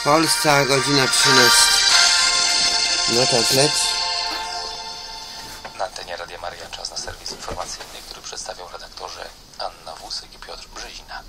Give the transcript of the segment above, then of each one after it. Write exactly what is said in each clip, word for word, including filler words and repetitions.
Polska, godzina trzynaста. No tak, leć. Na antenie Radia Maryja czas na serwis informacyjny, który przedstawią redaktorzy Anna Wójcik i Piotr Brzezina.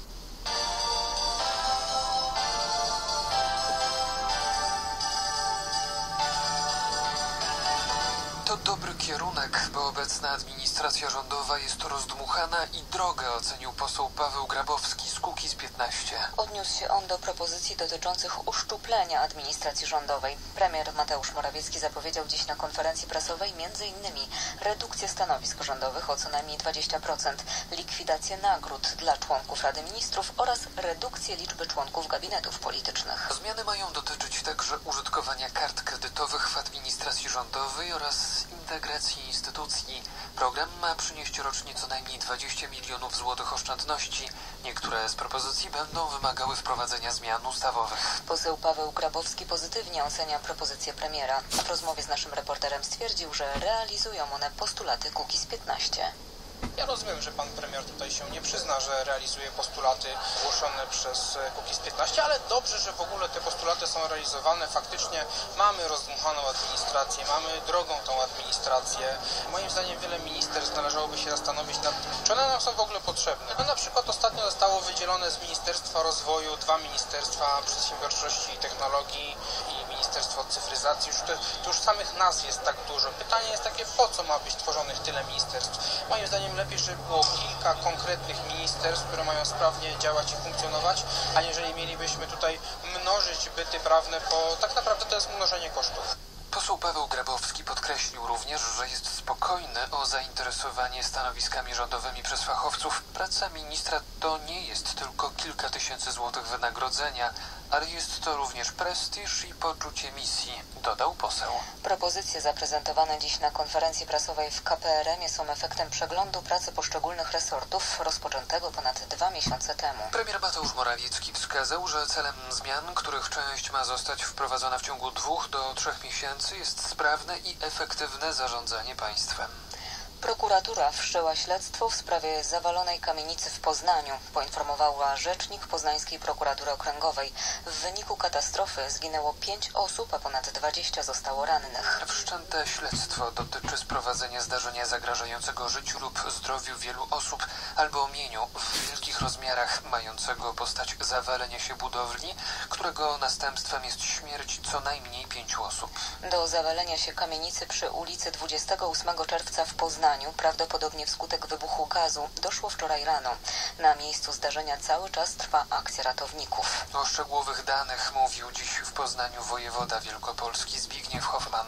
To dobry kierunek, bo obecna administracja rządowa jest rozdmuchana i drogę ocenił poseł Paweł Grabowski z Kukiz piętnaście. Odniósł się on do propozycji dotyczących uszczuplenia administracji rządowej. Premier Mateusz Morawiecki zapowiedział dziś na konferencji prasowej między innymi redukcję stanowisk rządowych o co najmniej dwadzieścia procent, likwidację nagród dla członków Rady Ministrów oraz redukcję liczby członków gabinetów politycznych. Zmiany mają dotyczyć także użytkowania kart kredytowych w administracji rządowej oraz integracji instytucji. Program ma przynieść rocznie co najmniej dwadzieścia milionów złotych oszczędności. Niektóre z propozycji będą wymagały wprowadzenia zmian ustawowych. Poseł Paweł Grabowski pozytywnie ocenia propozycję premiera. W rozmowie z naszym reporterem stwierdził, że realizują one postulaty Kukiz piętnaście. Ja rozumiem, że pan premier tutaj się nie przyzna, że realizuje postulaty głoszone przez Kukiz piętnaście, ale dobrze, że w ogóle te postulaty są realizowane. Faktycznie mamy rozdmuchaną administrację, mamy drogą tą administrację. Moim zdaniem wiele ministerstw należałoby się zastanowić nad tym, czy one nam są w ogóle potrzebne. No, na przykład ostatnio zostało wydzielone z Ministerstwa Rozwoju dwa Ministerstwa Przedsiębiorczości i Technologii i Ministerstwo Cyfryzacji. Już to, to już samych nazw jest tak dużo. Pytanie jest takie, po co ma być tworzonych tyle ministerstw? Moim zdaniem lepiej, żeby było kilka konkretnych ministerstw, które mają sprawnie działać i funkcjonować, aniżeli mielibyśmy tutaj mnożyć byty prawne, bo tak naprawdę to jest mnożenie kosztów. Poseł Paweł Grabowski podkreślił również, że jest spokojny o zainteresowanie stanowiskami rządowymi przez fachowców. Praca ministra to nie jest tylko kilka tysięcy złotych wynagrodzenia, ale jest to również prestiż i poczucie misji, dodał poseł. Propozycje zaprezentowane dziś na konferencji prasowej w K P R M ie są efektem przeglądu pracy poszczególnych resortów rozpoczętego ponad dwa miesiące temu. Premier Mateusz Morawiecki wskazał, że celem zmian, których część ma zostać wprowadzona w ciągu dwóch do trzech miesięcy, jest sprawne i efektywne zarządzanie państwem. Prokuratura wszczęła śledztwo w sprawie zawalonej kamienicy w Poznaniu, poinformowała rzecznik Poznańskiej Prokuratury Okręgowej. W wyniku katastrofy zginęło pięć osób, a ponad dwadzieścia zostało rannych. Wszczęte śledztwo dotyczy sprowadzenia zdarzenia zagrażającego życiu lub zdrowiu wielu osób albo mieniu w wielkich rozmiarach, mającego postać zawalenia się budowli, którego następstwem jest śmierć co najmniej pięciu osób. Do zawalenia się kamienicy przy ulicy dwudziestego ósmego czerwca w Poznaniu, prawdopodobnie wskutek wybuchu gazu, doszło wczoraj rano. Na miejscu zdarzenia cały czas trwa akcja ratowników. O szczegółowych danych mówił dziś w Poznaniu wojewoda wielkopolski Zbigniew Hoffman.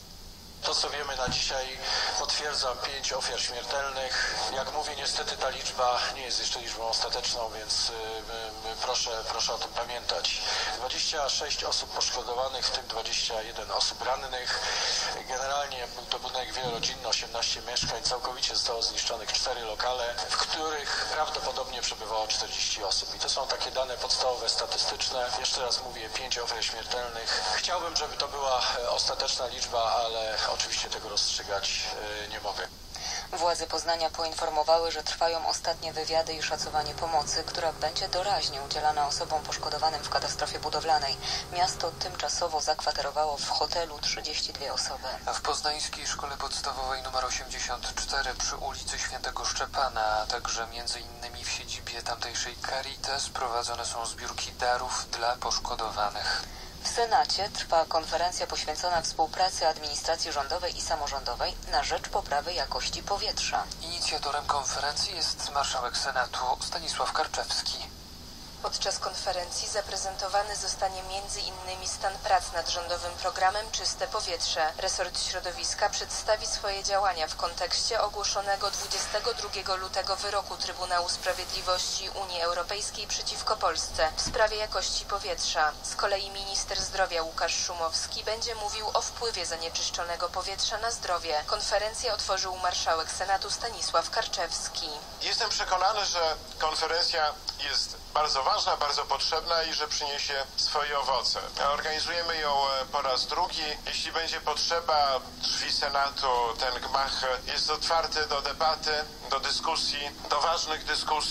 To, co wiemy na dzisiaj, potwierdza pięć ofiar śmiertelnych. Jak mówię, niestety ta liczba nie jest jeszcze liczbą ostateczną, więc y, y, proszę, proszę o tym pamiętać. dwadzieścia sześć osób poszkodowanych, w tym dwadzieścia jeden osób rannych. Generalnie był to budynek wielorodzinny, osiemnaście mieszkań, całkowicie zostało zniszczonych cztery lokale, w których prawdopodobnie przebywało czterdzieści osób. I to są takie dane podstawowe, statystyczne. Jeszcze raz mówię, pięć ofiar śmiertelnych. Chciałbym, żeby to była ostateczna liczba, ale oczywiście tego rozstrzygać nie mogę. Władze Poznania poinformowały, że trwają ostatnie wywiady i szacowanie pomocy, która będzie doraźnie udzielana osobom poszkodowanym w katastrofie budowlanej. Miasto tymczasowo zakwaterowało w hotelu trzydzieści dwie osoby. A w poznańskiej szkole podstawowej nr osiemdziesiąt cztery przy ulicy Świętego Szczepana, a także między innymi w siedzibie tamtejszej Caritas prowadzone są zbiórki darów dla poszkodowanych. W Senacie trwa konferencja poświęcona współpracy administracji rządowej i samorządowej na rzecz poprawy jakości powietrza. Inicjatorem konferencji jest marszałek Senatu Stanisław Karczewski. Podczas konferencji zaprezentowany zostanie między innymi stan prac nad rządowym programem Czyste Powietrze. Resort Środowiska przedstawi swoje działania w kontekście ogłoszonego dwudziestego drugiego lutego wyroku Trybunału Sprawiedliwości Unii Europejskiej przeciwko Polsce w sprawie jakości powietrza. Z kolei minister zdrowia Łukasz Szumowski będzie mówił o wpływie zanieczyszczonego powietrza na zdrowie. Konferencję otworzył marszałek Senatu Stanisław Karczewski. Jestem przekonany, że konferencja jest bardzo ważna, bardzo potrzebna i że przyniesie swoje owoce. Organizujemy ją po raz drugi. Jeśli będzie potrzeba, drzwi Senatu, ten gmach jest otwarty do debaty, do dyskusji, do ważnych dyskusji.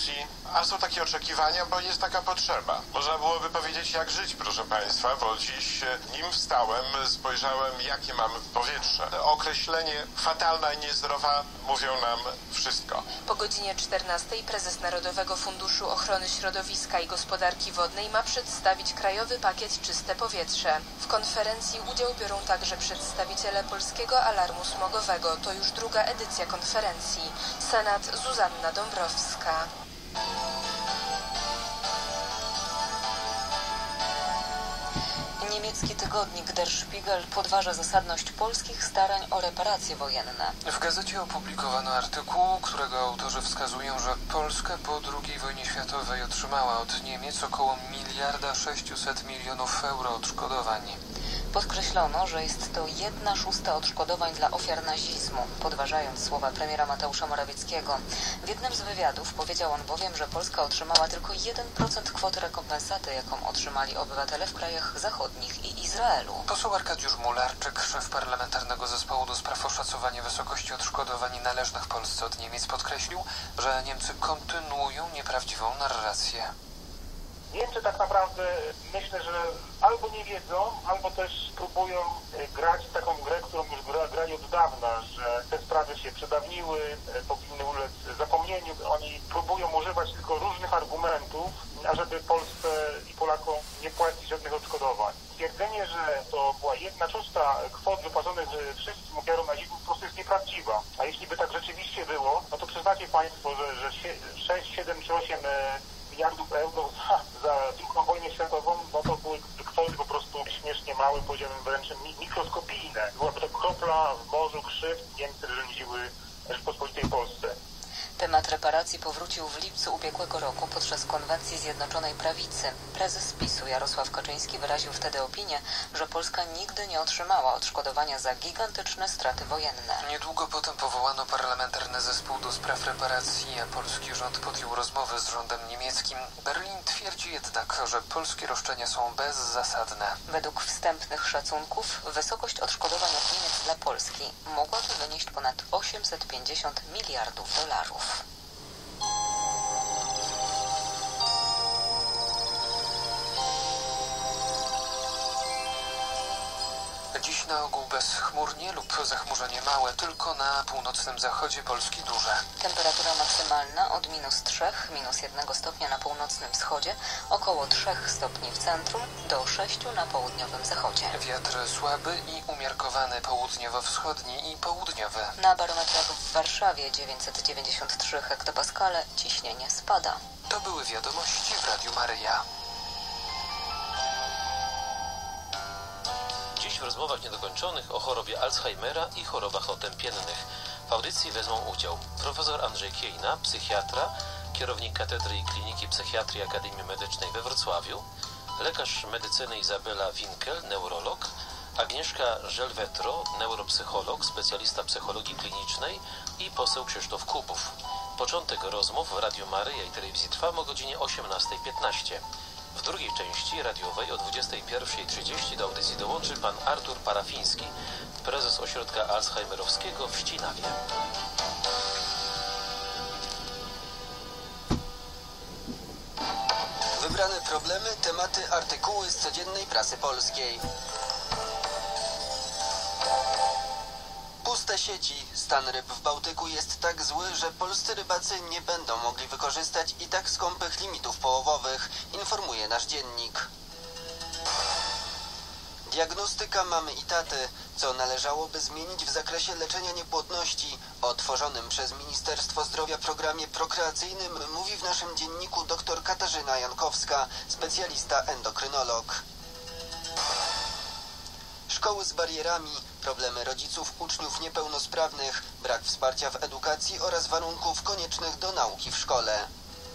A są takie oczekiwania, bo jest taka potrzeba. Można byłoby powiedzieć, jak żyć, proszę Państwa, bo dziś, nim wstałem, spojrzałem, jakie mamy powietrze. Określenie fatalna i niezdrowa mówią nam wszystko. Po godzinie czternastej prezes Narodowego Funduszu Ochrony Środowiska i Gospodarki Wodnej ma przedstawić krajowy pakiet Czyste Powietrze. W konferencji udział biorą także przedstawiciele Polskiego Alarmu Smogowego. To już druga edycja konferencji. Senat Zuzanna Dąbrowska. Niemiecki tygodnik Der Spiegel podważa zasadność polskich starań o reparacje wojenne. W gazecie opublikowano artykuł, którego autorzy wskazują, że Polska po drugiej wojnie światowej otrzymała od Niemiec około miliarda sześciuset milionów euro odszkodowań. Podkreślono, że jest to jedna szósta odszkodowań dla ofiar nazizmu, podważając słowa premiera Mateusza Morawieckiego. W jednym z wywiadów powiedział on bowiem, że Polska otrzymała tylko jeden procent kwoty rekompensaty, jaką otrzymali obywatele w krajach zachodnich i Izraelu. Poseł Arkadiusz Mularczyk, szef Parlamentarnego Zespołu do spraw oszacowania wysokości odszkodowań należnych Polsce od Niemiec, podkreślił, że Niemcy kontynuują nieprawdziwą narrację. Niemcy tak naprawdę myślę, że albo nie wiedzą, albo też próbują grać taką grę, którą już gra, grali od dawna, że te sprawy się przedawniły, powinny ulec zapomnieniu. Oni próbują używać tylko różnych argumentów, ażeby Polsce i Polakom nie płacić żadnych odszkodowań. Twierdzenie, że to była jedna szósta kwot wypłaconych wszystkim ofiarom nazizmu po prostu jest nieprawdziwa. A jeśli by tak rzeczywiście było, no to przyznacie Państwo, że, że sześć, siedem czy osiem miliardów euro za, za drugą wojnę światową, no to były kwoty po prostu śmiesznie małe, powiedziałbym wręcz mikroskopijne. Byłaby to kropla w morzu krzywd Niemcy rządziły Rzeczpospolitej Polsce. Temat reparacji powrócił w lipcu ubiegłego roku podczas konwencji Zjednoczonej Prawicy. Prezes PiSu Jarosław Kaczyński wyraził wtedy opinię, że Polska nigdy nie otrzymała odszkodowania za gigantyczne straty wojenne. Niedługo potem powołano parlamentarny zespół do spraw reparacji, a polski rząd podjął rozmowy z rządem niemieckim. Berlin twierdzi jednak, że polskie roszczenia są bezzasadne. Według wstępnych szacunków wysokość odszkodowań od Niemiec dla Polski mogłaby wynieść ponad osiemset pięćdziesiąt miliardów dolarów. Dziś na ogół bezchmurnie lub zachmurzenie małe, tylko na północnym zachodzie Polski duże. Temperatura maksymalna od minus trzech, minus jednego stopnia na północnym wschodzie, około trzech stopni w centrum, do sześciu na południowym zachodzie. Wiatr słaby i umiarkowany południowo-wschodni i południowy. Na barometrach w Warszawie dziewięćset dziewięćdziesiąt trzy hektopaskale, ciśnienie spada. To były wiadomości w Radiu Maryja. Dziś w rozmowach niedokończonych o chorobie Alzheimera i chorobach otępiennych. W audycji wezmą udział profesor Andrzej Kiejna, psychiatra, kierownik Katedry i Kliniki Psychiatrii Akademii Medycznej we Wrocławiu, lekarz medycyny Izabela Winkel, neurolog, Agnieszka Żelwetro, neuropsycholog, specjalista psychologii klinicznej i poseł Krzysztof Kubów. Początek rozmów w Radiu Maryja i Telewizji Trwam o godzinie osiemnasta piętnaście. W drugiej części radiowej o dwudziestej pierwszej trzydzieści do audycji dołączy pan Artur Parafiński, prezes Ośrodka Alzheimerowskiego w Ścinawie. Wybrane problemy, tematy, artykuły z codziennej prasy polskiej. Puste sieci. Stan ryb w Bałtyku jest tak zły, że polscy rybacy nie będą mogli wykorzystać i tak skąpych limitów połowowych, informuje nasz dziennik. Diagnostyka mamy i taty, co należałoby zmienić w zakresie leczenia niepłodności. O tworzonym przez Ministerstwo Zdrowia programie prokreacyjnym mówi w naszym dzienniku dr Katarzyna Jankowska, specjalista endokrynolog. Szkoły z barierami, problemy rodziców uczniów niepełnosprawnych, brak wsparcia w edukacji oraz warunków koniecznych do nauki w szkole.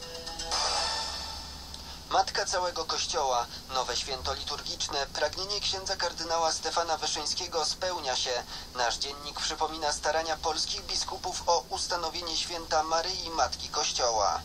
Matka całego Kościoła, nowe święto liturgiczne, pragnienie księdza kardynała Stefana Wyszyńskiego spełnia się. Nasz dziennik przypomina starania polskich biskupów o ustanowienie święta Maryi Matki Kościoła.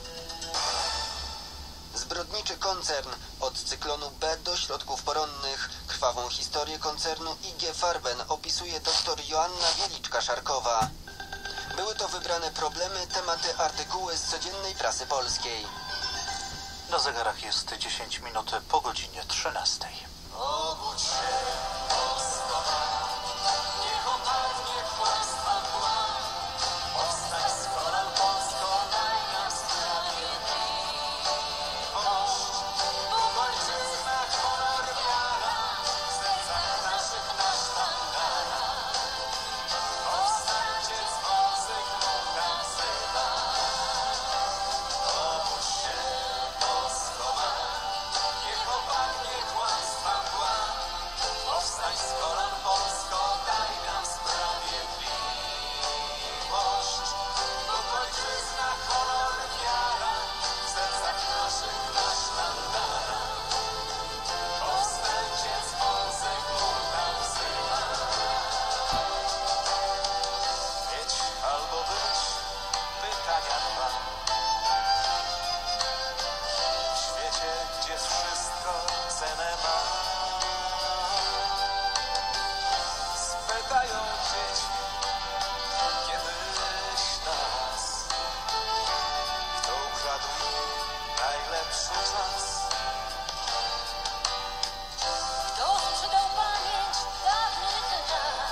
Zbrodniczy koncern. Od cyklonu B do środków poronnych. Krwawą historię koncernu I G Farben opisuje dr Joanna Wieliczka-Szarkowa. Były to wybrane problemy, tematy, artykuły z codziennej prasy polskiej. Na zegarach jest dziesięć minut po godzinie trzynastej. Obudź się, Polsko, niech opadnie kłamstwa mgła. Powstań z kolan, Polsko, daj nam sprawiedliwość. Bóg ojczyzna, honor, wiara, w sercach naszych na sztandarach. Powstańcie z Polsek, Bóg nam wzywa. Obudź się, Polsko, niech opadnie kłamstwa mgła. Powstań z kolan, Polsko, daj nam sprawiedliwość. Bóg ojczyzna, honor, wiara, w sercach naszych na sztandarach. Powstańcie z Polsek, Bóg nam wzywa. Mieć albo być, pytania dwa. W świecie, gdzie wszystko cenę ma. Spytają dzieci kiedyś nas, kto ukradł im najlepszy czas. Kto sprzedał pamięć dawnych lat?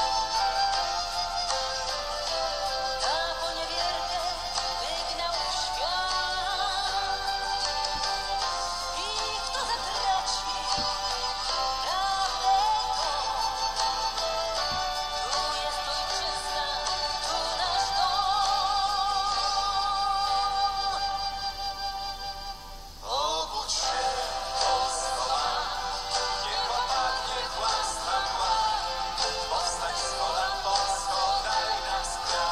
Ta poniewierkę wygnał w świat. I kto zatraci prawdę tą? Tu jest ojczyzna, tu nasz dom. Obudź się, Polsko ma, niech opadnie kłamstwa mgła. Powstań z kolan, Polsko, daj nam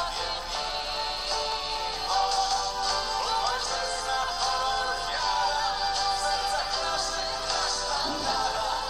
sprawiedliwość. Bóg ojczyzna, honor, wiara, w sercach naszych na sztandarach.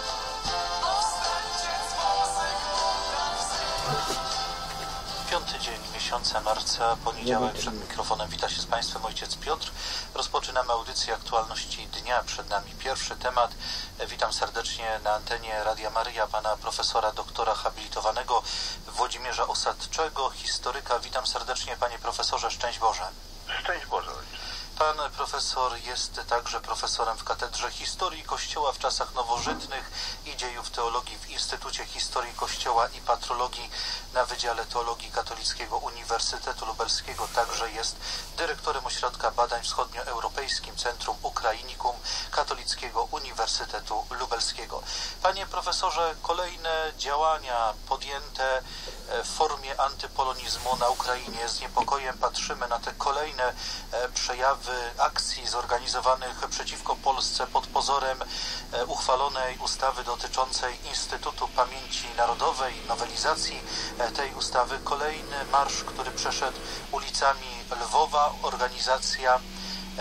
Powstańcie z Polsek, Bóg nam wzywa. Piąty dzień miesiąca marca, poniedziałek, przed mikrofonem wita się z Państwem ojciec Piotr. Rozpoczynamy audycję aktualności dnia. Przed nami pierwszy temat. Witam serdecznie na antenie Radia Maryja pana profesora doktora habilitowanego Włodzimierza Osadczego, historyka. Witam serdecznie, panie profesorze, szczęść Boże. Szczęść Boże, ojcze. Pan profesor jest także profesorem w Katedrze Historii Kościoła w czasach nowożytnych i dziejów teologii w Instytucie Historii Kościoła i Patrologii na Wydziale Teologii Katolickiego Uniwersytetu Lubelskiego. Także jest dyrektorem Ośrodka Badań Wschodnioeuropejskim Centrum Ukrainikum Katolickiego Uniwersytetu Lubelskiego. Panie profesorze, kolejne działania podjęte w formie antypolonizmu na Ukrainie. Z niepokojem patrzymy na te kolejne przejawy akcji zorganizowanych przeciwko Polsce pod pozorem uchwalonej ustawy dotyczącej Instytutu Pamięci Narodowej, nowelizacji tej ustawy. Kolejny marsz, który przeszedł ulicami Lwowa, organizacja e,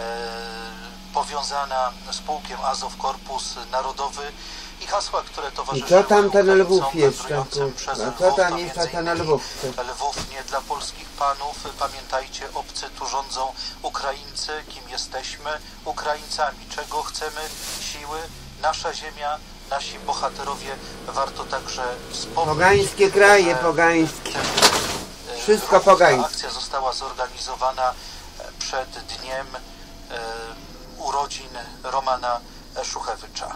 powiązana z pułkiem Azow, Korpus Narodowy i hasła, które towarzyszyły. I co tam ten Lwów jest? A co tam jest ten Lwów? Lwów nie dla polskich panów. Pamiętajcie, obcy tu rządzą Ukraińcy. Kim jesteśmy? Ukraińcami. Czego chcemy? Siły. Nasza ziemia, nasi bohaterowie. Warto także wspomnieć. Pogańskie kraje, pogańskie. Wszystko pogańskie. Akcja została zorganizowana przed dniem e, urodzin Romana Szuchewycza.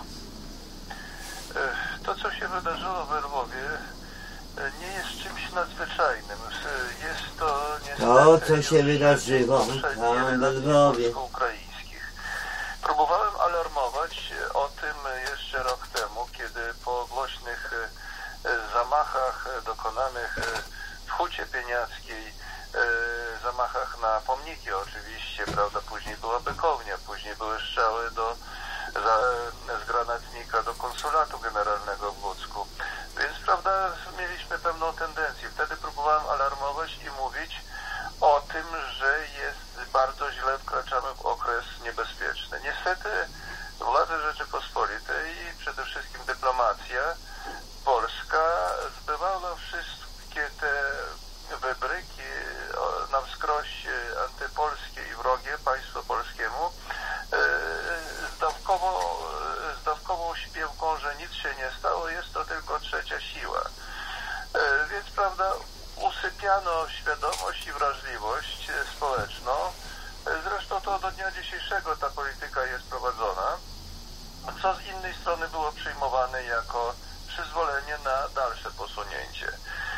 To, co się wydarzyło we Lwowie, nie jest czymś nadzwyczajnym. Jest to niestety... To, co się wydarzyło tam we Lwowie. Ukraińskich. Próbowałem alarmować o tym jeszcze rok temu, kiedy po głośnych zamachach dokonanych w Hucie Pieniackiej, zamachach na pomniki oczywiście, prawda, później była Bykownia, później były strzały do Za, z granatnika do konsulatu generalnego w Łódzku. Więc, prawda, mieliśmy pewną tendencję. Wtedy próbowałem alarmować i mówić o tym, że jest bardzo źle, wkraczamy w okres niebezpieczny. Niestety władze Rzeczypospolitej i przede wszystkim dyplomacja polska zbywała wszystkie te wybryki na wskroś antypolskie i wrogie państwu polskiemu zdawkowo, zdawkową śpiewką, że nic się nie stało, jest to tylko trzecia siła. Więc, prawda, usypiano świadomość i wrażliwość społeczną. Zresztą to do dnia dzisiejszego ta polityka jest prowadzona, co z innej strony było przyjmowane jako przyzwolenie na dalsze posunięcie.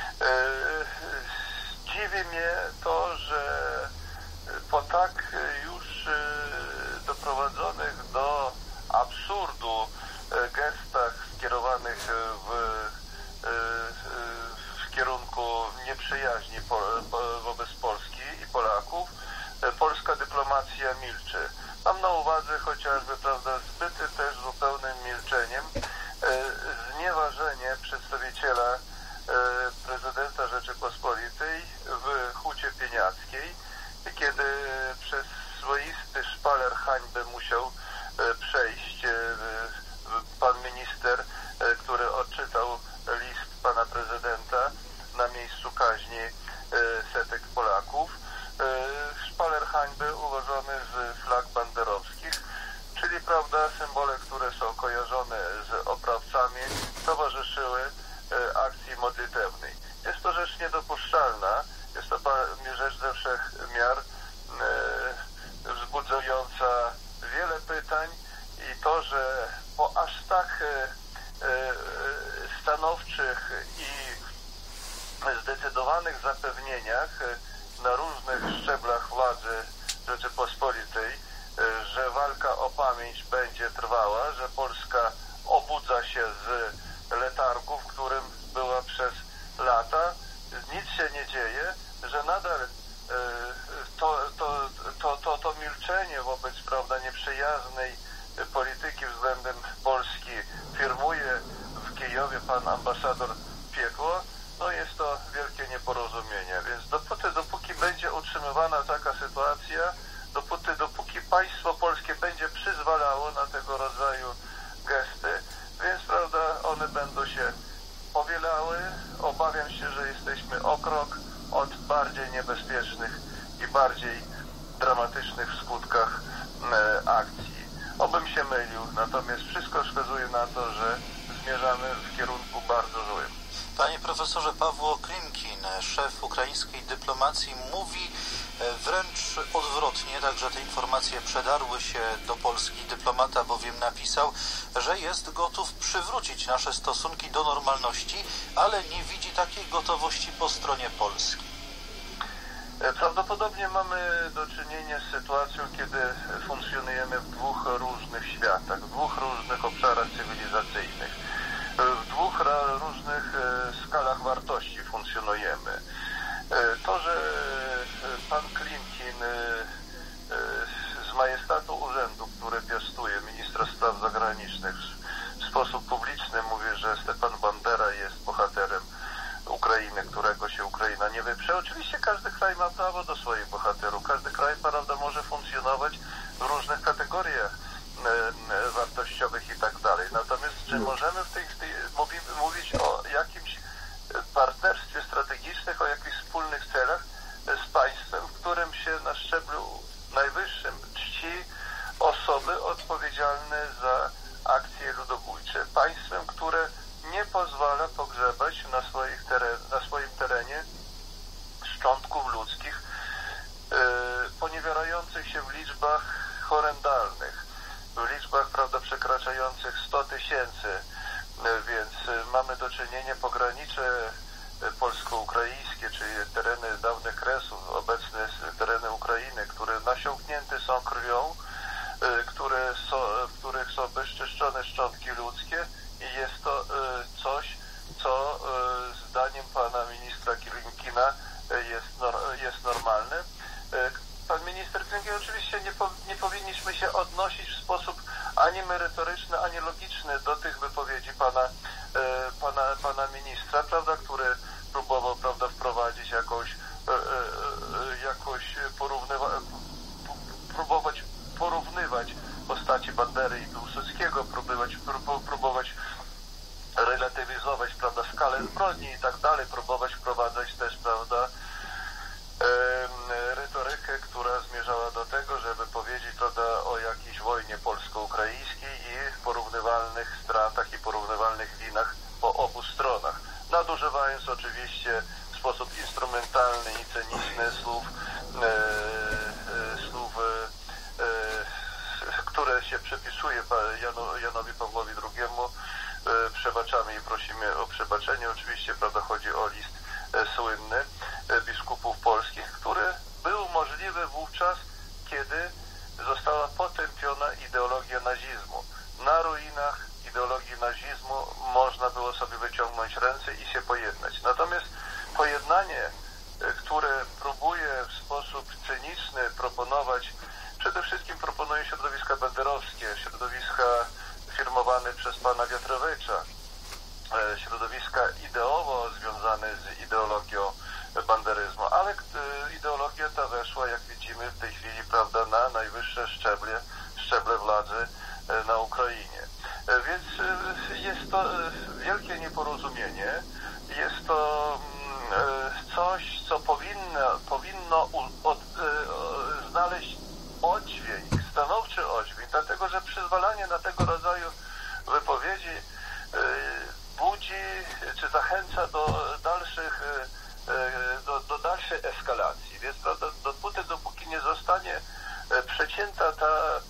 Dziwi mnie to, że po tak już doprowadzonych do absurdu gestach skierowanych w, w kierunku nieprzyjaźni wobec Polski i Polaków, polska dyplomacja milczy. Mam na uwadze chociażby, prawda, zbyty też zupełnym milczeniem znieważenie przedstawiciela prezydenta Rzeczypospolitej w Hucie Pieniackiej, kiedy przez swoisty szpaler hańby musiał przejść pan minister, który odczytał list pana prezydenta na miejscu kaźni setek Polaków. Szpaler hańby ułożony z flag banderowskich, czyli, prawda, symbole, które są kojarzone z oprawcami, towarzyszyły akcji modlitewnej. Jest to rzecz niedopuszczalna, jest to rzecz ze wszech miar wzbudzająca wiele pytań i to, że po aż tak stanowczych i zdecydowanych zapewnieniach na różnych szczeblach władzy Rzeczypospolitej, że walka o pamięć będzie trwała, że Polska obudza się z letargu, w którym była przez lata, nic się nie dzieje, że nadal to, to, to, to, to milczenie wobec, prawda, nieprzyjaznej polityki względem Polski firmuje w Kijowie pan ambasador Piekło, no jest to wielkie nieporozumienie, więc dopóty, dopóki będzie utrzymywana taka sytuacja, dopóty, dopóki państwo polskie będzie przyzwalało na tego rodzaju gesty, więc, prawda, one będą się powielały. Obawiam się, że jesteśmy o krok od bardziej niebezpiecznych i bardziej dramatycznych w skutkach e, akcji. Obym się mylił, natomiast wszystko wskazuje na to, że zmierzamy w kierunku bardzo złym. Panie profesorze, Pawło Klimkin, szef ukraińskiej dyplomacji, mówi wręcz odwrotnie, także te informacje przedarły się do Polski. Dyplomata bowiem napisał, że jest gotów przywrócić nasze stosunki do normalności, ale nie widzi takiej gotowości po stronie Polski. Prawdopodobnie mamy do czynienia z sytuacją, kiedy funkcjonujemy w dwóch różnych światach, w dwóch różnych obszarach cywilizacyjnych, w dwóch różnych skalach wartości funkcjonujemy. To, że pan Klimkin z majestatu urzędu, który piastuje, ministra spraw zagranicznych, w sposób publiczny mówi, że Stepan Bandera jest bohaterem Ukrainy, którego się Ukraina nie wyprze. Oczywiście każdy kraj ma prawo do swoich bohaterów. Każdy kraj, prawda, może funkcjonować w różnych kategoriach wartościowych i tak dalej. Natomiast czy możemy w tej, w tej mówić o jakimś partnerstwie strategicznych, o jakichś wspólnych celach z państwem, w którym się na szczeblu najwyższym czci osoby odpowiedzialne za akcje ludobójcze. Państwem, które nie pozwala pogrzebać na, swoich teren, na swoim terenie szczątków ludzkich yy, poniewierających się w liczbach horrendalnych, w liczbach, prawda, przekraczających sto tysięcy, yy, więc yy, mamy do czynienia pogranicze yy, polsko-ukraińskie, czyli tereny dawnych Kresów, obecne tereny Ukrainy, które nasiąknięte są krwią, yy, które są, w których są bezczyszczone szczątki ludzkie. I jest to y, coś, co y, zdaniem pana ministra Klimkina y, jest, nor, jest normalne. Y, pan minister Klimkin, oczywiście nie, po, nie powinniśmy się odnosić w sposób ani merytoryczny, ani logiczny do tych wypowiedzi pana, y, pana, pana ministra, prawda, który próbował, prawda, wprowadzić jakąś, y, y, jakąś porównywa, próbować porównywać postaci Bandery i Piłsudskiego, próbować, próbować relatywizować, prawda, skalę zbrodni i tak dalej, próbować wprowadzać też, prawda, e, retorykę, która zmierzała do tego, żeby powiedzieć, prawda, o jakiejś wojnie polsko-ukraińskiej i porównywalnych stratach i porównywalnych winach po obu stronach, nadużywając oczywiście w sposób sposób instrumentalny i cyniczny słów, e, e, słów e, e, które się przypisuje Janu, Janowi Pawłowi drugiemu. E, przebaczamy i prosimy o przebaczenie. Oczywiście, prawda, chodzi o list e, słynny e, biskupów polskich, który był możliwy wówczas, kiedy została potępiona ideologia nazizmu. Na ruinach ideologii nazizmu można było sobie wyciągnąć ręce i się pojednać. Natomiast pojednanie, które próbuje w sposób cyniczny proponować, przede wszystkim proponuje środowiska banderowskie, środowiska firmowane przez pana Wiatrowicza, środowiska ideowo związane z ideologią banderyzmu, ale ideologia ta weszła, jak widzimy w tej chwili, prawda, na najwyższe szczeble, szczeble władzy na Ukrainie. Więc jest to wielkie nieporozumienie, jest to coś, co powinno, powinno od, znaleźć oddźwięk, stanowczy oddźwięk, dlatego że przyzwalanie na tego rodzaju wypowiedzi budzi, czy zachęca do dalszych Do, do dalszej eskalacji. Więc prawda, dopóty, dopóki nie zostanie przecięta ta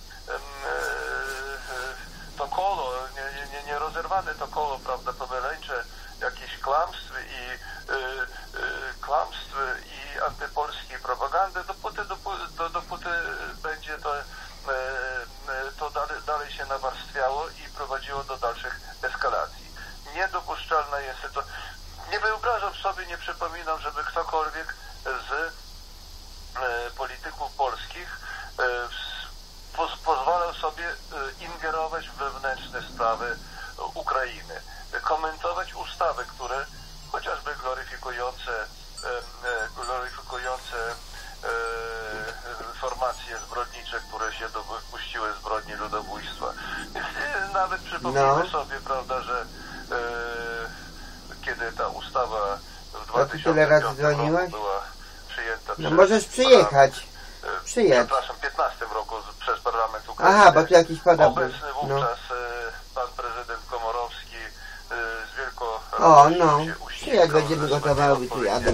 to koło, nie, nie, nie rozerwane to koło, prawda, pomyleńcze jakichś kłamstw i kłamstw i antypolskiej propagandy, dopóty, dopóty, do, dopóty będzie to, to dalej, dalej się nawarstwiało i prowadziło do dalszych eskalacji. Niedopuszczalna jest to. Nie wyobrażam sobie, nie przypominam, żeby ktokolwiek z e, polityków polskich e, poz, pozwalał sobie e, ingerować w wewnętrzne sprawy Ukrainy, komentować ustawy, które chociażby gloryfikujące, e, e, gloryfikujące e, formacje zbrodnicze, które się dopuściły zbrodni ludobójstwa. Więc e, nawet przypomnijmy no. sobie, prawda, że e, kiedy ta ustawa w dwa tysiące piątym roku była przyjęta no, możesz przyjechać. Przyjedź. Przepraszam, w piętnastym roku przez Parlament Ukrainy. Aha, bo tu jakiś podobny. Obecny wówczas no. pan prezydent Komorowski z wielką O, no. Przyjedź, będziemy gotowały, tu jadę.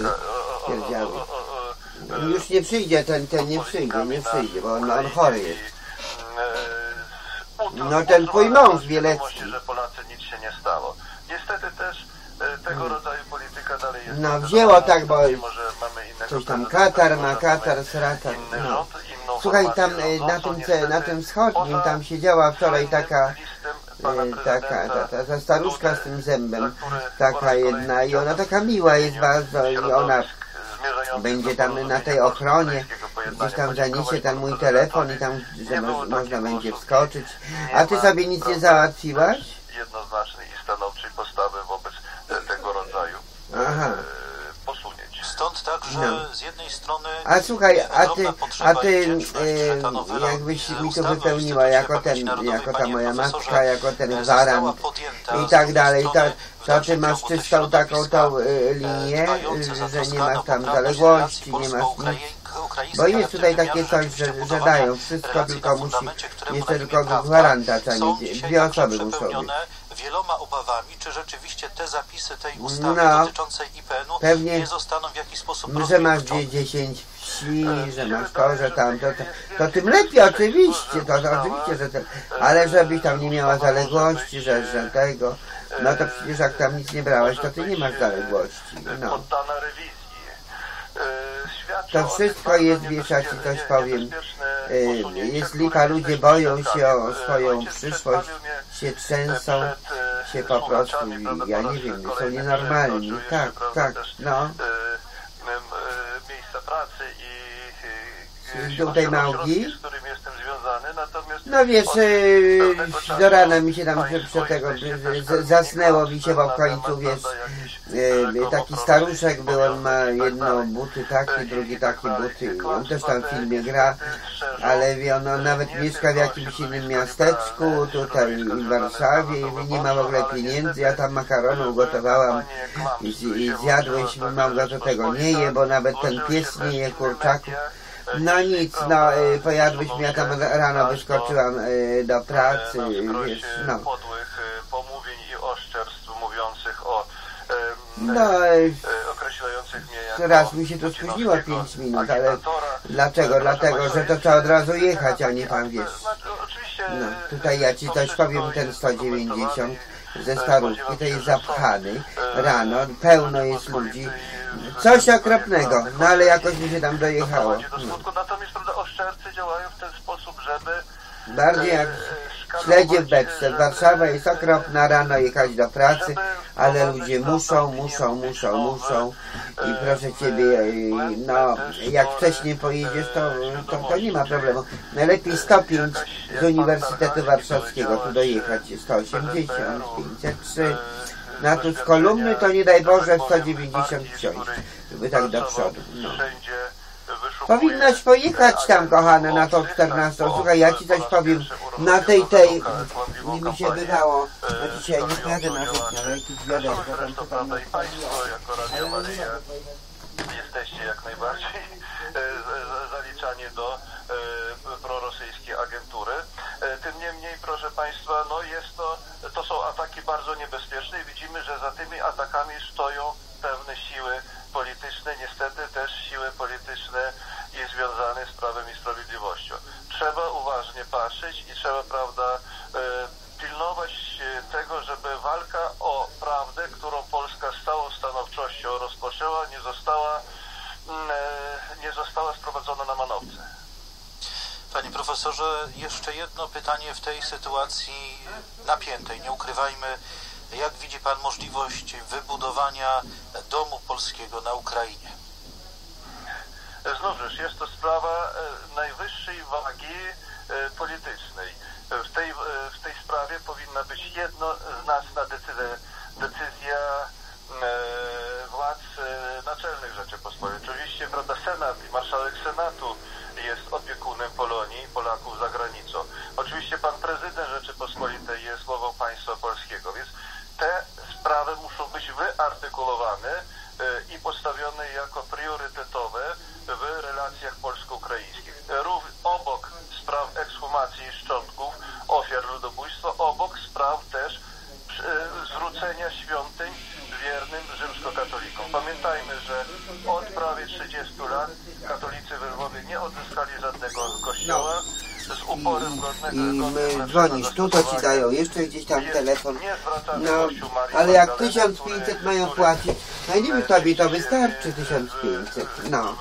Już nie przyjdzie, ten, ten nie przyjdzie, nie przyjdzie, bo on, on chory jest. No ten twój mąż Bielecki. że Polacy nic się nie stało. Niestety też tego rodzaju polityka dalej jest. No wzięło tak, bo coś tam Katar ma, Katar, Sratar. No. Słuchaj, tam na tym, na tym wschodnim tam siedziała wczoraj taka taka, ta, ta, ta staruszka z tym zębem, taka jedna i ona taka miła jest bardzo i ona będzie tam na tej ochronie, gdzieś tam zaniesie tam mój telefon i tam, że mo można będzie wskoczyć. A ty sobie nic nie załatwiłaś? Jednoznacznej i stanowczej postawy wobec tego rodzaju Aha. posunięć. Stąd także no. z jednej strony a słuchaj, a ty, a ty e, jakbyś mi to wypełniła jako ten, jako ta moja matka, jako ten gwarant i tak dalej, to, to ty masz czystą taką tą e, linię, że nie masz tam zaległości, nie masz nic. Bo jest tutaj takie coś, że, że dają wszystko, tylko musi jeszcze tylko gwaranta trzeba mieć, dwie osoby muszą być. Wieloma obawami, czy rzeczywiście te zapisy tej ustawy no, dotyczącej I P N u nie zostaną w jakiś sposób że masz dziesięć wsi, że masz to, że tam, to, to, to tym lepiej oczywiście, to, to oczywiście, że ten, ale żebyś tam nie miała zaległości, że, że tego, no to przecież jak tam nic nie brałeś, to ty nie masz zaległości, no. To wszystko jest, wiesz, ja ci coś powiem, jest lipa, ludzie boją się o swoją przyszłość, się trzęsą, się po prostu, ja nie wiem, są nienormalni, tak, tak, no. Miejsca pracy i tutaj Małgi? z którym jestem związany, natomiast no wiesz, do rana mi się tam przed tego zasnęło mi się, bo w końcu, wiesz, taki staruszek był, on ma jedno buty takie, drugi takie buty, on też tam w filmie gra, ale wie, on, on nawet mieszka w jakimś innym miasteczku, tutaj w Warszawie i nie ma w ogóle pieniędzy, ja tam makaronu ugotowałam i, i zjadłyśmy, Małgorzata tego nie je, bo nawet ten pies nie je kurczaków. No nic, no y, pojadłyśmy, ja tam rano wyskoczyłam y, do pracy, wiesz, no. podłych y, pomówień i oszczerstw mówiących o y, no, y, określających mnie raz mi się to spóźniło pięć minut, ale dlaczego? Dlatego, że to trzeba od razu jechać, a nie tam, wiesz. No, tutaj ja ci coś powiem, ten sto dziewięćdziesiąt ze Starówki, to jest zapchany rano, pełno jest ludzi. Coś okropnego, no ale jakoś mi się tam dojechało. No. Natomiast, prawda, oszczercy działają w ten sposób, żeby bardziej jak śledzie w beczce. Warszawa jest okropna, rano jechać do pracy, ale ludzie muszą, muszą, muszą, muszą i proszę Ciebie, no jak wcześniej pojedziesz, to, to, to nie ma problemu. Najlepiej sto pięć z Uniwersytetu Warszawskiego tu dojechać, sto osiemdziesiąt, pięćset trzy. Na tu z Kolumny to nie daj Boże sto dziewięćdziesiąt wsiąść, żeby tak do przodu. No. Powinnaś pojechać tam, kochane, na tą czternastą. Słuchaj, ja ci coś powiem. Na tej, tej, mi się wydało, a dzisiaj nie pojadę na życie, ale jakiś wiadomo, tam co tam jesteście jak najbardziej zaliczani do prorosyjskiej agentury. Tym niemniej, proszę Państwa, no jest to, to są ataki bardzo niebezpieczne i widzimy, że za tymi atakami stoją pewne siły polityczne, niestety też siły polityczne i związane z Prawem i Sprawiedliwością. Trzeba uważnie patrzeć i trzeba, prawda, pilnować tego, żeby walka o prawdę, którą Polska z całą stanowczością rozpoczęła, nie została, nie została sprowadzona na manowce. Panie profesorze, jeszcze jedno pytanie w tej sytuacji napiętej, nie ukrywajmy. Jak widzi Pan możliwość wybudowania domu polskiego na Ukrainie? Znowuż jest to sprawa najwyższej wagi politycznej. W tej, w tej sprawie powinna być jednoznaczna decyzja, decyzja władz naczelnych Rzeczypospolitej. Oczywiście, prawda, Senat i marszałek Senatu jest opiekunem Polonii i Polaków za granicą. Oczywiście pan prezydent Rzeczypospolitej jest głową państwa polskiego, więc te sprawy muszą być wyartykulowane i postawione jako priorytetowe w relacjach polsko-ukraińskich. Obok spraw ekshumacji szczątków ofiar ludobójstwa, obok spraw też zwrócenia świątyń wiernym rzymskokatolikom. Pamiętajmy, że od prawie trzydziestu lat katolicy we Lwowie nie odzyskali żadnego kościoła. Z uporem godnego, i dzwonisz tu, to ci dają jeszcze gdzieś tam telefon. No, ale jak tysiąc pięćset mają płacić, no nie wiem, tobie to wystarczy tysiąc pięćset, no.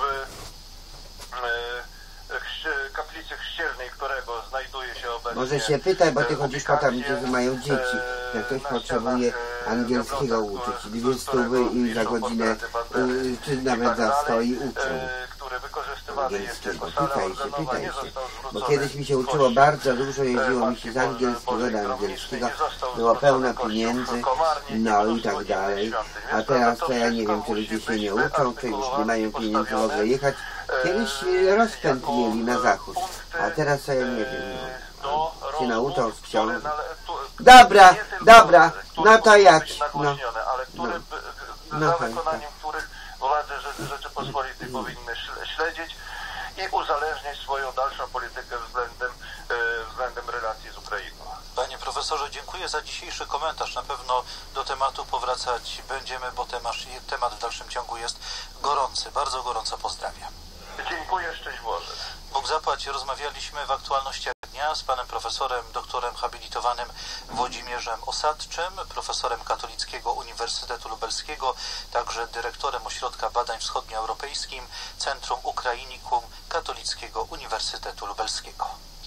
Kaplicy chrzcielnej, którego znajduje się obecnie... Może się pytaj, bo ty chodzisz po tam, gdzie mają dzieci. Jak ktoś potrzebuje angielskiego uczyć, dwie stówy i za godzinę, czy nawet za sto i uczą. Angielskiego. Pytaj się, pytaj się. Bo kiedyś mi się uczyło bardzo dużo, jeździło mi się z angielskiego do angielskiego, było pełno pieniędzy, no i tak dalej. A teraz to ja nie wiem, czy ludzie się nie uczą, czy już nie mają pieniędzy w ogóle jechać. Kiedyś rozpęd mieli na zachód, a teraz to ja nie wiem, no, się nauczą z książek. Dobra, dobra, no to jak? No, no, no, za wykonaniem których władze Rzeczypospolitej powinny śledzić i uzależniać swoją dalszą politykę względem, względem relacji z Ukrainą. Panie profesorze, dziękuję za dzisiejszy komentarz. Na pewno do tematu powracać będziemy, bo temat, temat w dalszym ciągu jest gorący. Bardzo gorąco pozdrawiam. Dziękuję, szczęść Boże. Bóg zapłać, rozmawialiśmy w aktualnościach dnia z panem profesorem, doktorem habilitowanym Włodzimierzem Osadczym, profesorem Katolickiego Uniwersytetu Lubelskiego, także dyrektorem Ośrodka Badań Wschodnioeuropejskim Centrum Ukrainikum Katolickiego Uniwersytetu Lubelskiego.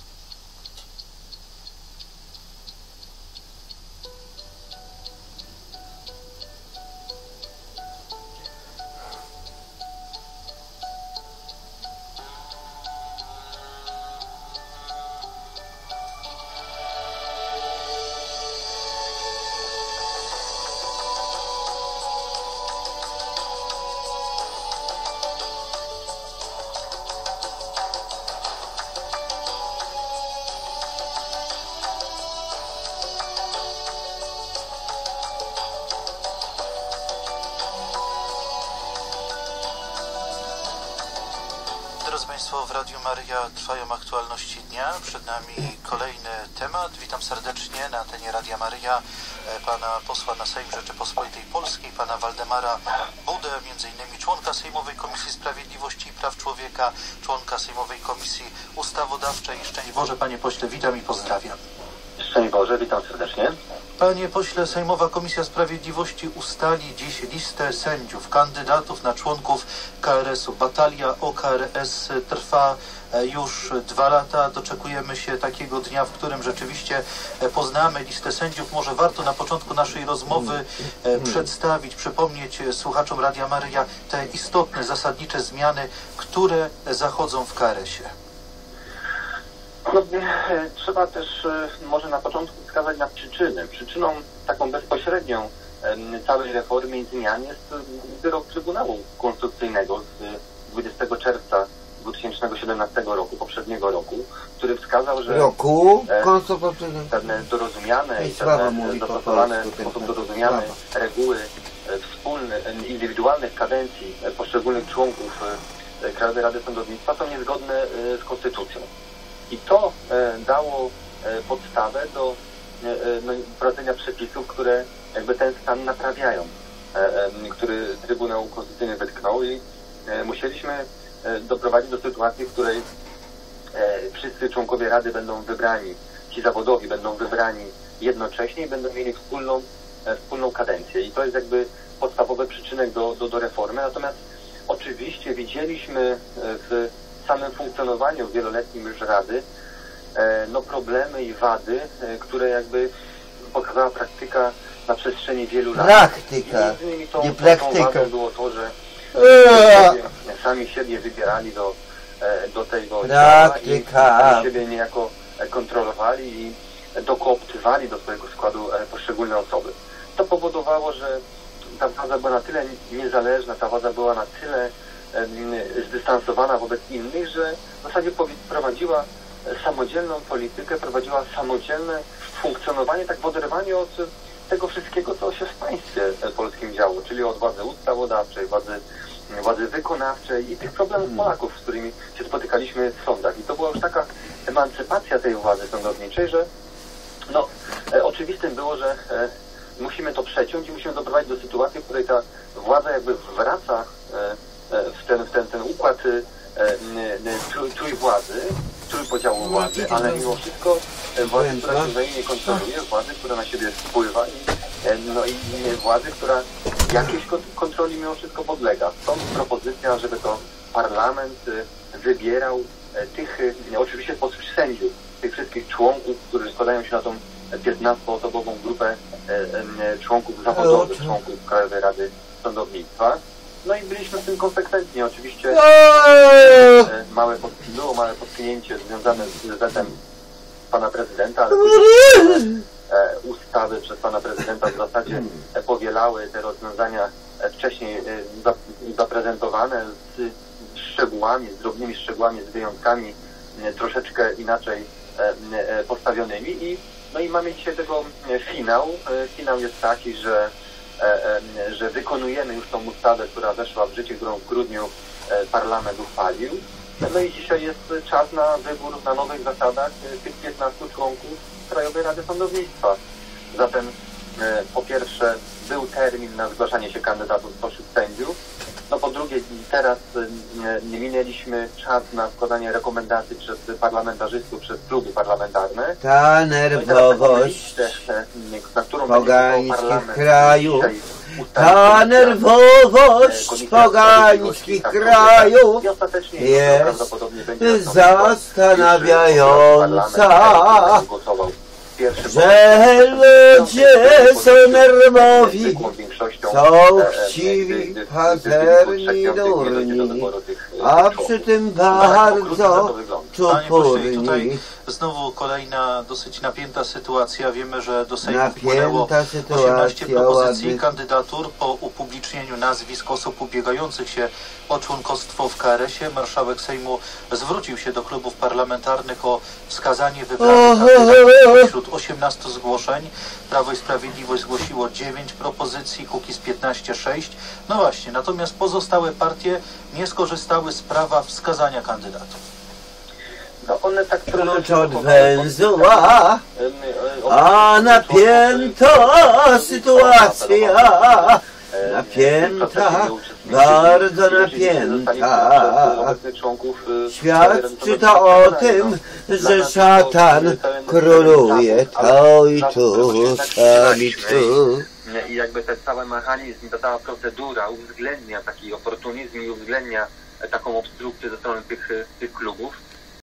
Drodzy Państwo, w Radiu Maryja trwają aktualności dnia. Przed nami kolejny temat. Witam serdecznie na antenie Radia Maryja pana posła na Sejm Rzeczypospolitej Polskiej, pana Waldemara Budę, między innymi członka Sejmowej Komisji Sprawiedliwości i Praw Człowieka, członka Sejmowej Komisji Ustawodawczej. Szczęść Boże, panie pośle, witam i pozdrawiam. Szczęść Boże, witam serdecznie. Panie pośle, Sejmowa Komisja Sprawiedliwości ustali dziś listę sędziów, kandydatów na członków K R S u. Batalia o K R S trwa już dwa lata. Doczekujemy się takiego dnia, w którym rzeczywiście poznamy listę sędziów. Może warto na początku naszej rozmowy przedstawić, przypomnieć słuchaczom Radia Maryja te istotne, zasadnicze zmiany, które zachodzą w K R S ie. No, trzeba też może na początku wskazać na przyczyny. Przyczyną taką bezpośrednią całej reformy i zmian jest wyrok Trybunału Konstytucyjnego z dwudziestego czerwca dwa tysiące siedemnastego roku, poprzedniego roku, który wskazał, że roku pewne dorozumiane i pewne dostosowane w sposób dorozumiany reguły wspólne, indywidualnych kadencji poszczególnych członków Krajowej Rady Sądownictwa są niezgodne z Konstytucją. I to e, dało e, podstawę do e, no, wprowadzenia przepisów, które jakby ten stan naprawiają, e, e, który Trybunał Konstytucyjny wytknął i e, musieliśmy e, doprowadzić do sytuacji, w której e, wszyscy członkowie Rady będą wybrani, ci zawodowi będą wybrani jednocześnie i będą mieli wspólną, e, wspólną kadencję. I to jest jakby podstawowy przyczynek do, do, do reformy. Natomiast oczywiście widzieliśmy w samym funkcjonowaniu wieloletnim już Rady e, no problemy i wady, e, które jakby pokazała praktyka na przestrzeni wielu lat. Praktyka, I między innymi tą, nie tą, praktyka. tą wadą było to, że Eee. sami siebie wybierali do, e, do tego Praktyka. ciała i sami siebie niejako kontrolowali i dokooptywali do swojego składu e, poszczególne osoby. To powodowało, że ta władza była na tyle niezależna, ta władza była na tyle zdystansowana wobec innych, że w zasadzie prowadziła samodzielną politykę, prowadziła samodzielne funkcjonowanie, tak w oderwaniu od tego wszystkiego, co się w państwie polskim działo, czyli od władzy ustawodawczej, władzy, władzy wykonawczej i tych problemów Polaków, z którymi się spotykaliśmy w sądach. I to była już taka emancypacja tej władzy sądowniczej, że no, e, oczywistym było, że e, musimy to przeciąć i musimy doprowadzić do sytuacji, w której ta władza jakby wraca e, w ten, w ten, ten układ e, trójwładzy, trójpodziału władzy, ale mimo wszystko władzy, która się wzajemnie kontroluje, władzy, która na siebie wpływa i, no i władzy, która jakiejś kontroli mimo wszystko podlega. Stąd propozycja, żeby to parlament wybierał tych, oczywiście spośród sędziów, tych wszystkich członków, którzy składają się na tą piętnastoosobową grupę członków zawodowych, członków Krajowej Rady Sądownictwa. No i byliśmy w tym konsekwentni. Oczywiście e, małe było małe potknięcie związane z wetem pana prezydenta, ale e, ustawy przez pana prezydenta w zasadzie e, powielały te rozwiązania e, wcześniej e, zaprezentowane z szczegółami, z drobnymi szczegółami, z wyjątkami e, troszeczkę inaczej e, e, postawionymi i no i mamy dzisiaj tego e, finał. E, finał jest taki, że że wykonujemy już tą ustawę, która weszła w życie, którą w grudniu parlament uchwalił. No i dzisiaj jest czas na wybór na nowych zasadach tych piętnastu członków Krajowej Rady Sądownictwa. Zatem po pierwsze był termin na zgłaszanie się kandydatów spośród sędziów. No po drugie teraz nie minęliśmy czas na składanie rekomendacji przez parlamentarzystów, przez kluby parlamentarne. Ta nerwowość pogańskich krajów, ta nerwowość pogańskich krajów jest zastanawiająca, że ludzie są nerwowi, są chciwi, pazerni, durni, a przy tym bardzo czupurni. Znowu kolejna dosyć napięta sytuacja. Wiemy, że do Sejmu wpłynęło osiemnaście propozycji ładny. kandydatur. Po upublicznieniu nazwisk osób ubiegających się o członkostwo w K R S ie marszałek Sejmu zwrócił się do klubów parlamentarnych o wskazanie wybranych kandydatów wśród osiemnastu zgłoszeń. Prawo i Sprawiedliwość zgłosiło dziewięć propozycji, Kukiz piętnaście sześć. No właśnie, natomiast pozostałe partie nie skorzystały z prawa wskazania kandydatów. no one tak klucz od węzła, a napięta sytuacja, napięta, bardzo napięta. Świadczy to o tym, że szatan króluje to i tu, tam i tu. I jakby ten cały mechanizm, ta cała procedura uwzględnia taki oportunizm i uwzględnia taką obstrukcję ze strony tych, tych klubów.